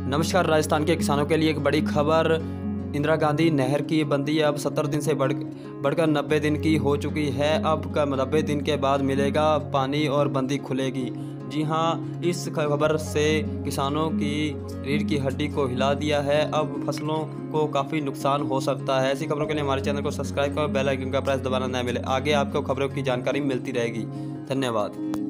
नमस्कार। राजस्थान के किसानों के लिए एक बड़ी खबर। इंदिरा गांधी नहर की बंदी अब 70 दिन से बढ़कर 90 दिन की हो चुकी है। अब 90 दिन के बाद मिलेगा पानी और बंदी खुलेगी। जी हाँ, इस खबर से किसानों की रीढ़ की हड्डी को हिला दिया है। अब फसलों को काफ़ी नुकसान हो सकता है। ऐसी खबरों के लिए हमारे चैनल को सब्सक्राइब करो, बेल आइकन का प्रेस दबाना न मिले। आगे आपको खबरों की जानकारी मिलती रहेगी। धन्यवाद।